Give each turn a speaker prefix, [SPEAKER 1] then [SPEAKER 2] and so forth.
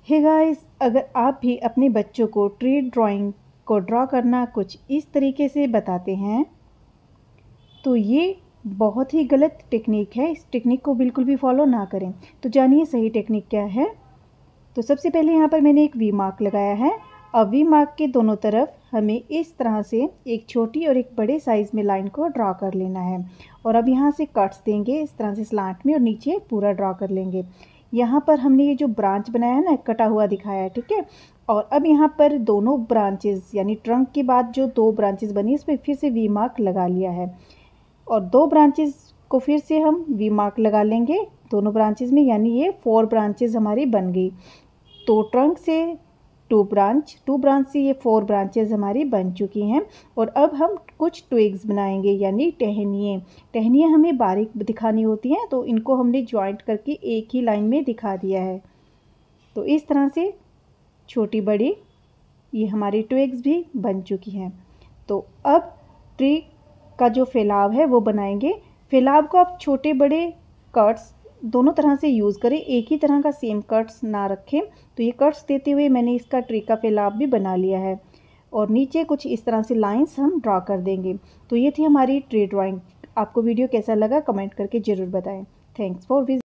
[SPEAKER 1] Hey guys, अगर आप भी अपने बच्चों को ट्री ड्राइंग को ड्रॉ करना कुछ इस तरीके से बताते हैं तो ये बहुत ही गलत टेक्निक है। इस टेक्निक को बिल्कुल भी फॉलो ना करें। तो जानिए सही टेक्निक क्या है। तो सबसे पहले यहाँ पर मैंने एक वी मार्क लगाया है। अब वी मार्क के दोनों तरफ हमें इस तरह से एक छोटी और एक बड़े साइज़ में लाइन को ड्रॉ कर लेना है। और अब यहाँ से कट्स देंगे इस तरह से स्लांट में और नीचे पूरा ड्रॉ कर लेंगे। यहाँ पर हमने ये जो ब्रांच बनाया है ना, कटा हुआ दिखाया है, ठीक है। और अब यहाँ पर दोनों ब्रांचेस यानी ट्रंक के बाद जो दो ब्रांचेस बनी इस पर फिर से वी मार्क लगा लिया है और दो ब्रांचेस को फिर से हम वी मार्क लगा लेंगे दोनों ब्रांचेस में, यानी ये 4 ब्रांचेस हमारी बन गई। तो ट्रंक से टू ब्रांच से ये 4 ब्रांचेस हमारी बन चुकी हैं। और अब हम कुछ ट्विग्स बनाएंगे यानी टहनियाँ हमें बारीक दिखानी होती हैं, तो इनको हमने जॉइंट करके एक ही लाइन में दिखा दिया है। तो इस तरह से छोटी बड़ी ये हमारी ट्विग्स भी बन चुकी हैं। तो अब ट्री का जो फैलाव है वो बनाएंगे। फैलाव को आप छोटे बड़े कट्स दोनों तरह से यूज़ करें, एक ही तरह का सेम कट्स ना रखें। तो ये कट्स देते हुए मैंने इसका ट्री का फैलाव भी बना लिया है और नीचे कुछ इस तरह से लाइंस हम ड्रॉ कर देंगे। तो ये थी हमारी ट्री ड्राइंग। आपको वीडियो कैसा लगा कमेंट करके ज़रूर बताएं। Thanks for visiting.